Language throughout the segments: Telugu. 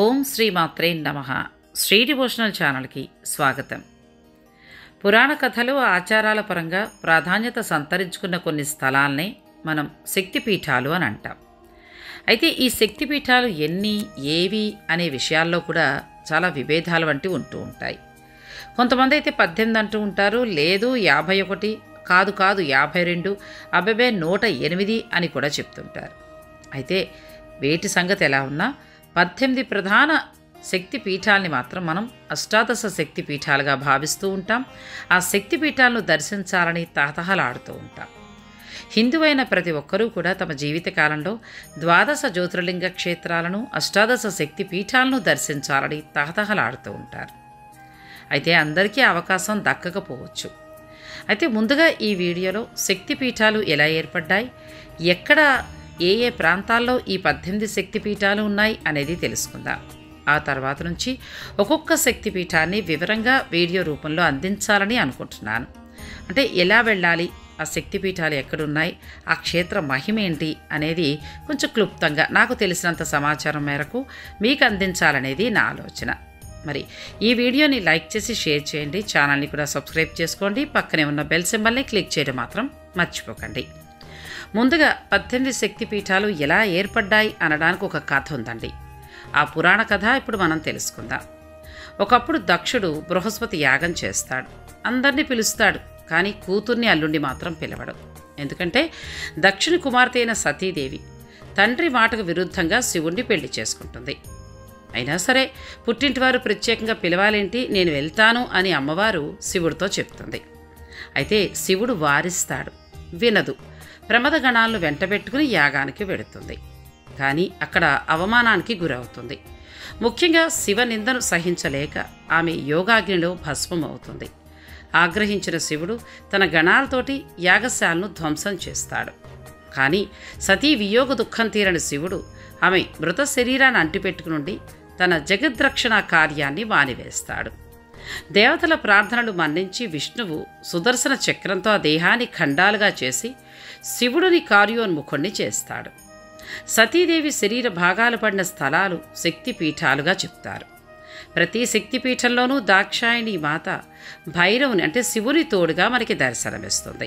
ఓం శ్రీమాత్రే నమః. శ్రీ డివోషనల్ ఛానల్కి స్వాగతం. పురాణ కథలు ఆచారాల పరంగా ప్రాధాన్యత సంతరించుకున్న కొన్ని స్థలాల్నే మనం శక్తిపీఠాలు అని అంటాం. అయితే ఈ శక్తిపీఠాలు ఎన్ని, ఏవి అనే విషయాల్లో కూడా చాలా విభేదాలు వంటివి ఉంటూ ఉంటాయి. కొంతమంది అయితే 18 అంటూ ఉంటారు, లేదు 51, కాదు 52, అబ్బే 108 అని కూడా చెప్తుంటారు. అయితే వేటి సంగతి ఎలా ఉన్నా 18 ప్రధాన శక్తి పీఠాలని మాత్రం మనం అష్టాదశ శక్తి పీఠాలుగా భావిస్తూ ఉంటాం. ఆ శక్తి పీఠాలను దర్శించాలని తహతహలాడుతూ ఉంటాం. హిందువైన ప్రతి ఒక్కరూ కూడా తమ జీవితకాలంలో 12 జ్యోతిర్లింగ క్షేత్రాలను, అష్టాదశ శక్తి పీఠాలను దర్శించాలని తహతహలాడుతూ ఉంటారు. అయితే అందరికీ అవకాశం దక్కకపోవచ్చు. అయితే ముందుగా ఈ వీడియోలో శక్తి పీఠాలు ఎలా ఏర్పడ్డాయి, ఎక్కడ ఏ ప్రాంతాల్లో ఈ 18 శక్తిపీఠాలు ఉన్నాయి అనేది తెలుసుకుందాం. ఆ తర్వాత నుంచి ఒక్కొక్క శక్తిపీఠాన్ని వివరంగా వీడియో రూపంలో అందించాలని అనుకుంటున్నాను. అంటే ఎలా వెళ్ళాలి, ఆ శక్తిపీఠాలు ఎక్కడున్నాయి, ఆ క్షేత్ర మహిమ ఏంటి అనేది కొంచెం క్లుప్తంగా నాకు తెలిసినంత సమాచారం మేరకు మీకు అందించాలనేది నా ఆలోచన. మరి ఈ వీడియోని లైక్ చేసి షేర్ చేయండి, ఛానల్ని కూడా సబ్స్క్రైబ్ చేసుకోండి, పక్కనే ఉన్న బెల్ సింబల్ని క్లిక్ చేయడం మాత్రం మర్చిపోకండి. ముందుగా 18 శక్తిపీఠాలు ఎలా ఏర్పడ్డాయి అనడానికి ఒక కథ ఉందండి. ఆ పురాణ కథ ఇప్పుడు మనం తెలుసుకుందాం. ఒకప్పుడు దక్షుడు బృహస్పతి యాగం చేస్తాడు, అందరినీ పిలుస్తాడు, కానీ కూతుర్ని అల్లుండి మాత్రం పిలవడు. ఎందుకంటే దక్షుని కుమార్తె అయిన సతీదేవి తండ్రి మాటకు విరుద్ధంగా శివుణ్ణి పెళ్లి చేసుకుంటుంది. అయినా సరే పుట్టింటివారు ప్రత్యేకంగా పిలవాలేంటి, నేను వెళ్తాను అని అమ్మవారు శివుడితో చెప్తుంది. అయితే శివుడు వారిస్తాడు, వినదు. ప్రమదగణాలను వెంటబెట్టుకుని యాగానికి వెడుతుంది. కానీ అక్కడ అవమానానికి గురవుతుంది. ముఖ్యంగా శివ నిందను సహించలేక ఆమె యోగాగ్నిలో భస్మం అవుతుంది. ఆగ్రహించిన శివుడు తన గణాలతోటి యాగశాలను ధ్వంసం చేస్తాడు. కానీ సతీ వియోగ దుఃఖం తీరని శివుడు ఆమె మృత శరీరాన్ని అంటిపెట్టుకునుండి తన జగద్రక్షణ కార్యాన్ని మానివేస్తాడు. దేవతల ప్రార్థనలు మన్నించి విష్ణువు సుదర్శన చక్రంతో ఆ దేహాన్ని ఖండాలుగా చేసి శివుడిని కార్యోన్ముఖుణ్ణి చేస్తాడు. సతీదేవి శరీర భాగాలు పడిన స్థలాలు శక్తిపీఠాలుగా చెప్తారు. ప్రతి శక్తిపీఠంలోనూ దాక్షాయణి మాత భైరవుని అంటే శివుని తోడుగా మనకి దర్శనమిస్తుంది.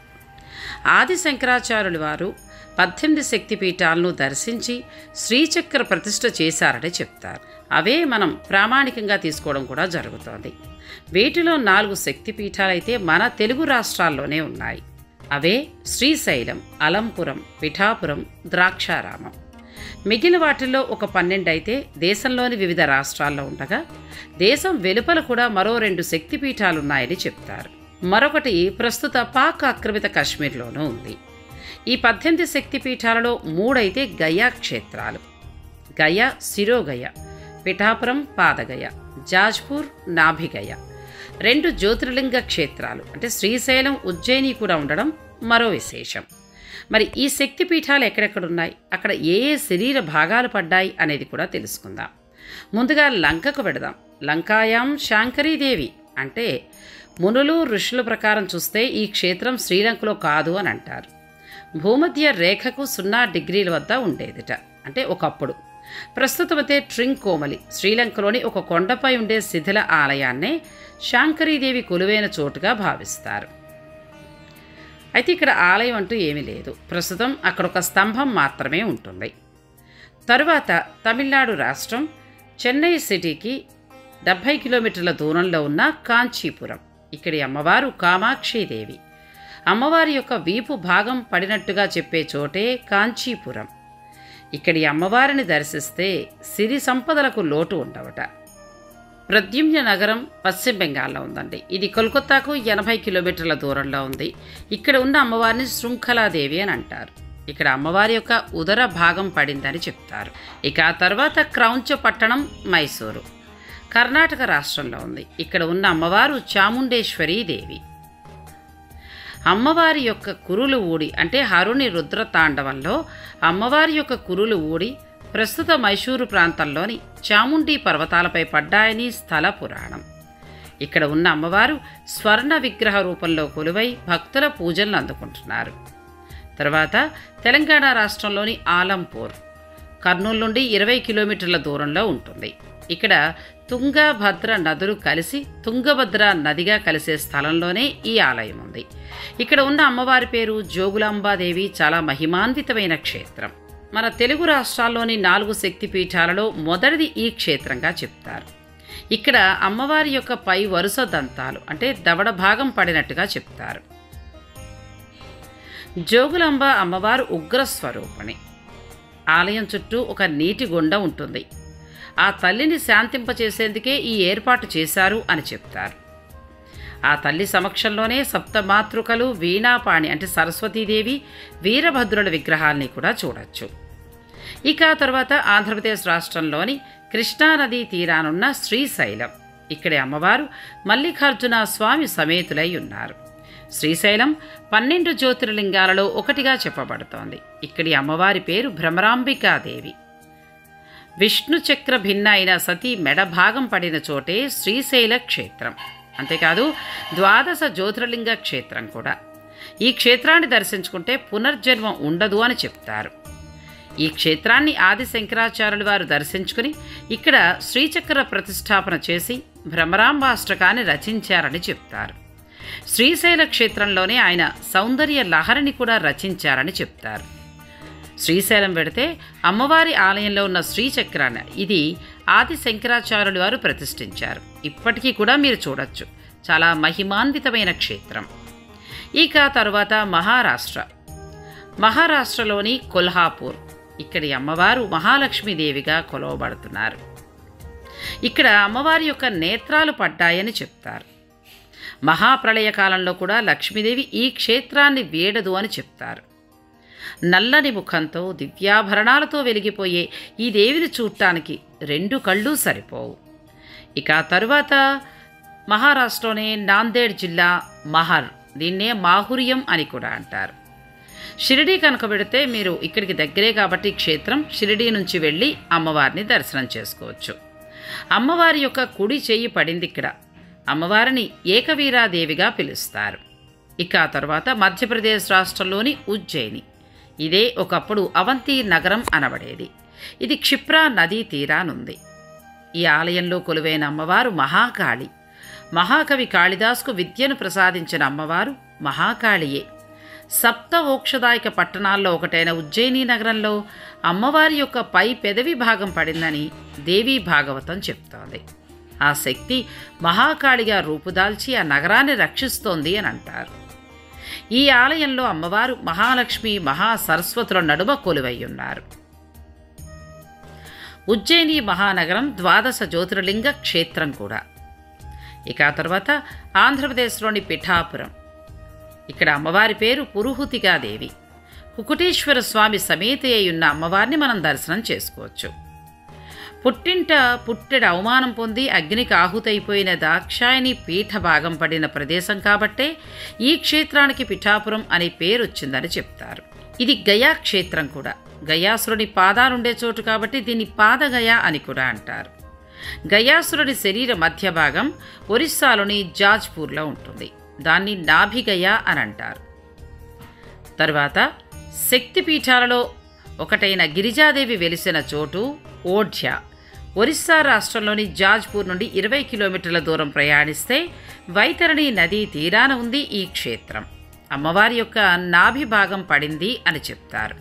ఆది శంకరాచార్యుల వారు 18 శక్తిపీఠాలను దర్శించి శ్రీచక్ర ప్రతిష్ఠ చేశారని చెప్తారు. అవే మనం ప్రామాణికంగా తీసుకోవడం కూడా జరుగుతోంది. వీటిలో 4 శక్తిపీఠాలైతే మన తెలుగు రాష్ట్రాల్లోనే ఉన్నాయి. అవే శ్రీశైలం, అలంపురం, పిఠాపురం, ద్రాక్షారామం. మిగిలిన వాటిల్లో ఒక 12 అయితే దేశంలోని వివిధ రాష్ట్రాల్లో ఉండగా దేశం వెలుపల కూడా మరో 2 శక్తిపీఠాలున్నాయని చెప్తారు. మరొకటి ప్రస్తుత పాక్ ఆక్రమిత కశ్మీర్లోనూ ఉంది. ఈ 18 శక్తిపీఠాలలో 3 అయితే గయా క్షేత్రాలు. గయ, శిరోగయ, పిఠాపురం, పాదగయ, జాజ్పూర్, నాభిగయ. 2 జ్యోతిర్లింగ క్షేత్రాలు అంటే శ్రీశైలం, ఉజ్జయిని కూడా ఉండడం మరో విశేషం. మరి ఈ శక్తిపీఠాలు ఎక్కడెక్కడున్నాయి, అక్కడ ఏ శరీర భాగాలు పడ్డాయి అనేది కూడా తెలుసుకుందాం. ముందుగా లంకకు వెడదాం. లంకాయాం శాంకరీదేవి అంటే మునులు ఋషుల ప్రకారం చూస్తే ఈ క్షేత్రం శ్రీలంకలో కాదు అని అంటారు. భూమధ్య రేఖకు 0 డిగ్రీల వద్ద ఉండేదిట, అంటే ఒకప్పుడు. ప్రస్తుతమైతే ట్రింకోమలి శ్రీలంకలోని ఒక కొండపై ఉండే శిథిల ఆలయాన్నే శాంకరీదేవి కొలువైన చోటుగా భావిస్తారు. అయితే ఇక్కడ ఆలయం అంటూ ఏమీ లేదు. ప్రస్తుతం అక్కడ ఒక స్తంభం మాత్రమే ఉంటుంది. తరువాత తమిళనాడు రాష్ట్రం చెన్నై సిటీకి 70 కిలోమీటర్ల దూరంలో ఉన్న కాంచీపురం. ఇక్కడి అమ్మవారు కామాక్షీదేవి. అమ్మవారి యొక్క వీపు భాగం పడినట్టుగా చెప్పే చోటే కాంచీపురం. ఇక్కడి అమ్మవారిని దర్శిస్తే సిరి సంపదలకు లోటు ఉండవట. ప్రద్యుమ్న నగరం పశ్చిమ బెంగాల్లో ఉందండి. ఇది కోల్కతాకు 80 కిలోమీటర్ల దూరంలో ఉంది. ఇక్కడ ఉన్న అమ్మవారిని శృంఖలాదేవి అని అంటారు. ఇక్కడ అమ్మవారి యొక్క ఉదర భాగం పడిందని చెప్తారు. ఇక ఆ తర్వాత క్రౌంచ పట్టణం మైసూరు కర్ణాటక రాష్ట్రంలో ఉంది. ఇక్కడ ఉన్న అమ్మవారు చాముండేశ్వరీ దేవి. అమ్మవారి యొక్క కురులు ఊడి అంటే హరుని రుద్ర తాండవంలో అమ్మవారి యొక్క కురులు ఊడి ప్రస్తుత మైసూరు ప్రాంతంలోని చాముండి పర్వతాలపై పడ్డాయని స్థల పురాణం. ఇక్కడ ఉన్న అమ్మవారు స్వర్ణ విగ్రహ రూపంలో కొలువై భక్తుల పూజలను అందుకుంటున్నారు. తర్వాత తెలంగాణ రాష్ట్రంలోని ఆలంపూర్ కర్నూలు నుండి 20 కిలోమీటర్ల దూరంలో ఉంటుంది. ఇక్కడ తుంగ భద్ర నదులు కలిసి తుంగభద్ర నదిగా కలిసే స్థలంలోనే ఈ ఆలయం ఉంది. ఇక్కడ ఉన్న అమ్మవారి పేరు జోగులాంబాదేవి. చాలా మహిమాన్వితమైన క్షేత్రం. మన తెలుగు రాష్ట్రాల్లోని 4 శక్తిపీఠాలలో మొదటిది ఈ క్షేత్రంగా చెప్తారు. ఇక్కడ అమ్మవారి యొక్క పై వరుస దంతాలు అంటే దవడ భాగం పడినట్టుగా చెప్తారు. జోగులాంబ అమ్మవారు ఉగ్రస్వరూపిణి. ఆలయం చుట్టూ ఒక నీటి గుండ ఉంటుంది. ఆ తల్లిని శాంతింపచేసేందుకే ఈ ఏర్పాటు చేశారు అని చెప్తారు. ఆ తల్లి సమక్షంలోనే సప్తమాతృకలు, వీణాపాణి అంటే సరస్వతీదేవి, వీరభద్రుల విగ్రహాల్ని కూడా చూడొచ్చు. ఇక తర్వాత ఆంధ్రప్రదేశ్ రాష్ట్రంలోని కృష్ణానదీ తీరానున్న శ్రీశైలం. ఇక్కడి అమ్మవారు మల్లికార్జున స్వామి సమేతులై ఉన్నారు. శ్రీశైలం 12 జ్యోతిర్లింగాలలో ఒకటిగా చెప్పబడుతోంది. ఇక్కడి అమ్మవారి పేరు భ్రమరాంబికాదేవి. విష్ణు చక్ర భిన్న అయిన సతీ మెడ భాగం పడిన చోటే శ్రీశైల క్షేత్రం. అంతేకాదు 12 జ్యోతిర్లింగ క్షేత్రం కూడా. ఈ క్షేత్రాన్ని దర్శించుకుంటే పునర్జన్మం ఉండదు అని చెప్తారు. ఈ క్షేత్రాన్ని ఆది శంకరాచార్యులు వారు దర్శించుకుని ఇక్కడ శ్రీచక్ర ప్రతిష్టాపన చేసి భ్రమరాంబాష్టకాన్ని రచించారని చెప్తారు. శ్రీశైల క్షేత్రంలోనే ఆయన సౌందర్య లహరిని కూడా రచించారని చెప్తారు. శ్రీశైలం వెడితే అమ్మవారి ఆలయంలో ఉన్న శ్రీచక్రాన్ని ఇది ఆది శంకరాచార్యులు వారు ప్రతిష్ఠించారు. ఇప్పటికీ కూడా మీరు చూడొచ్చు. చాలా మహిమాన్వితమైన క్షేత్రం. ఇక తరువాత మహారాష్ట్రలోని కొల్హాపూర్. ఇక్కడి అమ్మవారు మహాలక్ష్మీదేవిగా కొలవబడుతున్నారు. ఇక్కడ అమ్మవారి యొక్క నేత్రాలు పడ్డాయని చెప్తారు. మహాప్రళయ కాలంలో కూడా లక్ష్మీదేవి ఈ క్షేత్రాన్ని వీడదు అని చెప్తారు. నల్లని ముఖంతో దివ్యాభరణాలతో వెలిగిపోయే ఈ దేవిని చూడటానికి 2 కళ్ళు సరిపోవు. ఇక తరువాత మహారాష్ట్రలోనే నాందేడ్ జిల్లా మహర్, దీన్నే మాహుర్యం అని కూడా అంటారు. షిరిడీ కనుక పెడితే మీరు ఇక్కడికి దగ్గరే కాబట్టి క్షేత్రం, షిరిడీ నుంచి వెళ్ళి అమ్మవారిని దర్శనం చేసుకోవచ్చు. అమ్మవారి యొక్క కుడి చెయ్యి పడింది ఇక్కడ. అమ్మవారిని ఏకవీరాదేవిగా పిలుస్తారు. ఇక తర్వాత మధ్యప్రదేశ్ రాష్ట్రంలోని ఉజ్జయిని. ఇదే ఒకప్పుడు అవంతి నగరం అనబడేది. ఇది క్షిప్రా నదీ తీరానుంది. ఈ ఆలయంలో కొలువైన అమ్మవారు మహాకాళి. మహాకవి కాళిదాసుకు విద్యను ప్రసాదించిన అమ్మవారు మహాకాళియే. సప్త మోక్షదాయక పట్టణాల్లో ఒకటైన ఉజ్జయిని నగరంలో అమ్మవారి యొక్క పై పెదవి భాగం పడిందని దేవీ భాగవతం చెప్తోంది. ఆ శక్తి మహాకాళిగా రూపుదాల్చి ఆ నగరాన్ని రక్షిస్తోంది అని అంటారు. ఈ ఆలయంలో అమ్మవారు మహాలక్ష్మి, మహాసరస్వతుల నడుమ కొలువై ఉన్నారు. ఉజ్జయిని మహానగరం 12 జ్యోతిర్లింగ క్షేత్రం కూడా. ఇక తర్వాత ఆంధ్రప్రదేశ్లోని పిఠాపురం. ఇక్కడ అమ్మవారి పేరు పురుహూతికాదేవి. కుకుటేశ్వర స్వామి సమేత అయ్యున్న అమ్మవారిని మనం దర్శనం చేసుకోవచ్చు. పుట్టెడు అవమానం పొంది అగ్నికి ఆహుతైపోయిన దాక్షాయని పీఠ భాగం పడిన ప్రదేశం కాబట్టే ఈ క్షేత్రానికి పిఠాపురం అనే పేరు వచ్చిందని చెప్తారు. ఇది గయా క్షేత్రం కూడా. గయాసురుని పాదాలుండే చోటు కాబట్టి దీన్ని పాదగయ అని కూడా అంటారు. గయాసురుని శరీర మధ్య భాగం ఒరిస్సాలోని జాజ్పూర్లో ఉంటుంది. దాన్ని నాభిగయ అని అంటారు. తరువాత శక్తిపీఠాలలో ఒకటైన గిరిజాదేవి వెలిసిన చోటు ఓఢ్య. ఒరిస్సా రాష్ట్రంలోని జాజ్పూర్ నుండి 20 కిలోమీటర్ల దూరం ప్రయాణిస్తే వైతరణి నదీ తీరాన ఉంది ఈ క్షేత్రం. అమ్మవారి యొక్క నాభి భాగం పడింది అని చెప్తారు.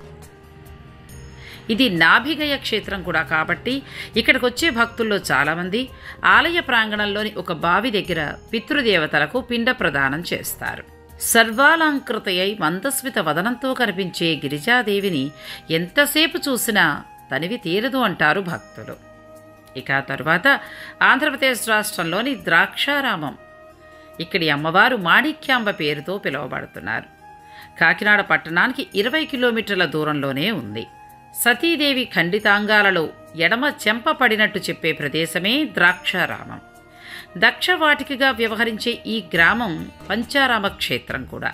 ఇది నాభిగయ క్షేత్రం కూడా కాబట్టి ఇక్కడికి వచ్చే భక్తుల్లో చాలామంది ఆలయ ప్రాంగణంలోని ఒక బావి దగ్గర పితృదేవతలకు పిండ ప్రదానం చేస్తారు. సర్వాలంకృతయై మందస్మిత వదనంతో కనిపించే గిరిజాదేవిని ఎంతసేపు చూసినా తనివి తీరదు అంటారు భక్తులు. ఇక తరువాత ఆంధ్రప్రదేశ్ రాష్ట్రంలోని ద్రాక్షారామం. ఇక్కడి అమ్మవారు మాణిక్యాంబ పేరుతో పిలువబడుతున్నారు. కాకినాడ పట్టణానికి 20 కిలోమీటర్ల దూరంలోనే ఉంది. సతీదేవి ఖండితాంగాలలో ఎడమ చెంప పడినట్టు చెప్పే ప్రదేశమే ద్రాక్షారామం. దక్షవాటికగా వ్యవహరించే ఈ గ్రామం పంచారామ క్షేత్రం కూడా.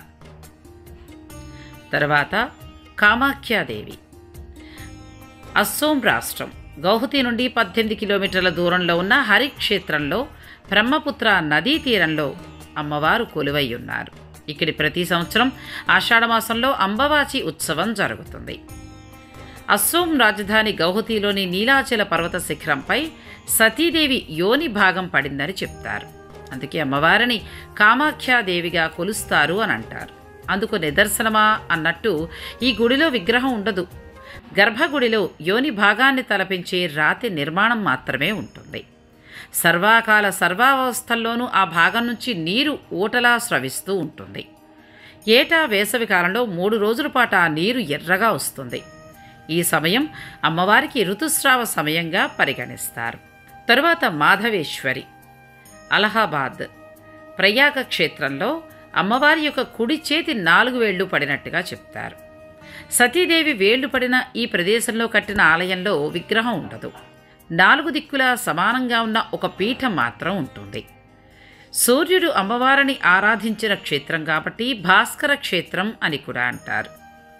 తర్వాత కామాఖ్యాదేవి. అస్సోం రాష్ట్రం గౌహతి నుండి 18 కిలోమీటర్ల దూరంలో ఉన్న హరిక్షేత్రంలో బ్రహ్మపుత్ర నదీ తీరంలో అమ్మవారు కొలువై ఉన్నారు. ఇక్కడి ప్రతి సంవత్సరం ఆషాఢమాసంలో అంబవాచి ఉత్సవం జరుగుతుంది. అస్సోం రాజధాని గౌహతిలోని నీలాచల పర్వత శిఖరంపై సతీదేవి యోని భాగం పడిందని చెప్తారు. అందుకే అమ్మవారిని కామాఖ్యాదేవిగా కొలుస్తారు అని అంటారు. అందుకు నిదర్శనమా అన్నట్టు ఈ గుడిలో విగ్రహం ఉండదు. గర్భగుడిలో యోని భాగాన్ని తలపించే రాతి నిర్మాణం మాత్రమే ఉంటుంది. సర్వాకాల సర్వావస్థల్లోనూ ఆ భాగం నుంచి నీరు ఊటలా స్రవిస్తూ ఉంటుంది. ఏటా వేసవి కాలంలో 3 రోజుల పాటు ఆ నీరు ఎర్రగా వస్తుంది. ఈ సమయం అమ్మవారికి ఋతుస్రావ సమయంగా పరిగణిస్తారు. తరువాత మాధవేశ్వరి, అలహాబాద్ ప్రయాగ క్షేత్రంలో అమ్మవారి యొక్క కుడి చేతి 4 వేళ్లు పడినట్టుగా చెప్తారు. సతీదేవి వేళ్లు పడిన ఈ ప్రదేశంలో కట్టిన ఆలయంలో విగ్రహం ఉండదు. 4 దిక్కులా సమానంగా ఉన్న ఒక పీఠం మాత్రం ఉంటుంది. సూర్యుడు అమ్మవారిని ఆరాధించిన క్షేత్రం కాబట్టి భాస్కర క్షేత్రం అని కూడా అంటారు.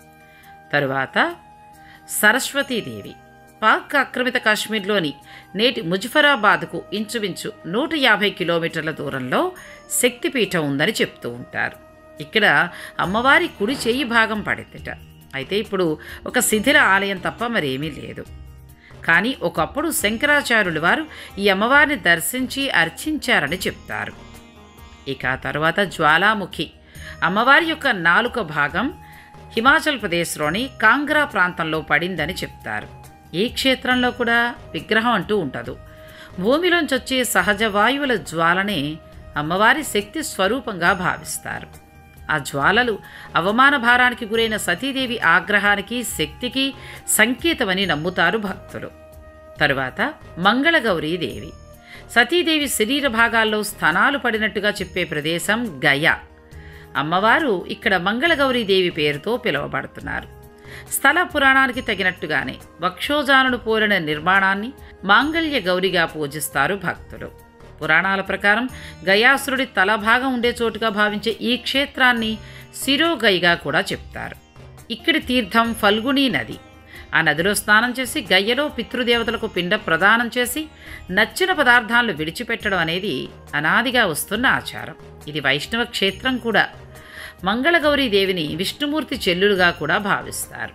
తరువాత సరస్వతీదేవి, పాక్ ఆక్రమిత కాశ్మీర్లోని నేటి ముజఫరాబాద్కు ఇంచుమించు 150 కిలోమీటర్ల దూరంలో శక్తిపీఠం ఉందని చెప్తూ ఉంటారు. ఇక్కడ అమ్మవారి కుడి చేయి భాగం పడిందిట. అయితే ఇప్పుడు ఒక శిథిల ఆలయం తప్ప మరేమీ లేదు. కానీ ఒకప్పుడు శంకరాచార్యులు వారు ఈ అమ్మవారిని దర్శించి అర్చించారని చెప్తారు. ఇక తరువాత జ్వాలాముఖి, అమ్మవారి యొక్క నాలుక భాగం హిమాచల్ ప్రదేశ్లోని కాంగ్రా ప్రాంతంలో పడిందని చెప్తారు. ఈ క్షేత్రంలో కూడా విగ్రహం అంటూ ఉండదు. భూమిలోంచి వచ్చే సహజ వాయువుల జ్వాలనే అమ్మవారి శక్తి స్వరూపంగా భావిస్తారు. ఆ జ్వాలలు అవమాన భారానికి గురైన సతీదేవి ఆగ్రహానికి, శక్తికి సంకేతమని నమ్ముతారు భక్తులు. తరువాత మంగళగౌరీదేవి, సతీదేవి శరీర భాగాల్లో స్థనాలు పడినట్టుగా చెప్పే ప్రదేశం గయా. అమ్మవారు ఇక్కడ మంగళగౌరీదేవి పేరుతో పిలువబడుతున్నారు. స్థల పురాణానికి తగినట్టుగానే వక్షోజాలను పోలిన నిర్మాణాన్ని మాంగళ్య గౌరిగా పూజిస్తారు భక్తులు. పురాణాల ప్రకారం గయాసురుడి తలభాగం ఉండే చోటుగా భావించే ఈ క్షేత్రాన్ని శిరోగైగా కూడా చెప్తారు. ఇక్కడి తీర్థం ఫల్గుణీ నది. ఆ నదిలో స్నానం చేసి గయ్యలో పితృదేవతలకు పిండ ప్రదానం చేసి నచ్చిన పదార్థాలను విడిచిపెట్టడం అనేది అనాదిగా వస్తున్న ఆచారం. ఇది వైష్ణవ క్షేత్రం కూడా. మంగళగౌరీదేవిని విష్ణుమూర్తి చెల్లులుగా కూడా భావిస్తారు.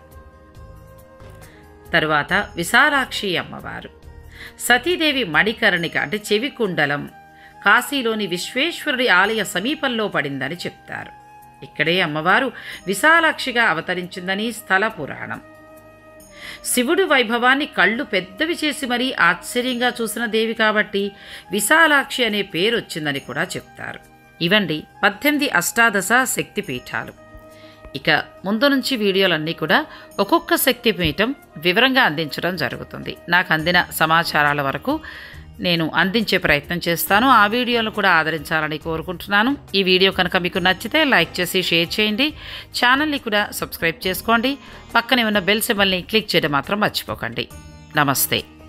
తరువాత విశాలాక్షి అమ్మవారు, సతీదేవి మణికర్ణిక అంటే చెవి కుండలం కాశీలోని విశ్వేశ్వరుడి ఆలయ సమీపంలో పడిందని చెప్తారు. ఇక్కడే అమ్మవారు విశాలాక్షిగా అవతరించిందని స్థల పురాణం. శివుడు వైభవాన్ని కళ్ళు పెద్దవి చేసి మరీ ఆశ్చర్యంగా చూసిన దేవి కాబట్టి విశాలాక్షి అనే పేరు వచ్చిందని కూడా చెప్తారు. ఇవండి 18 అష్టాదశ శక్తిపీఠాలు. ఇక ముందు నుంచి వీడియోలన్నీ కూడా ఒక్కొక్క శక్తిపీఠం వివరంగా అందించడం జరుగుతుంది. నాకు అందిన సమాచారాల వరకు నేను అందించే ప్రయత్నం చేస్తాను. ఆ వీడియోను కూడా ఆదరించాలని కోరుకుంటున్నాను. ఈ వీడియో కనుక మీకు నచ్చితే లైక్ చేసి షేర్ చేయండి. ఛానల్ని కూడా సబ్స్క్రైబ్ చేసుకోండి. పక్కనే ఉన్న బెల్ సింబల్ని క్లిక్ చేయడం మాత్రం మర్చిపోకండి. నమస్తే.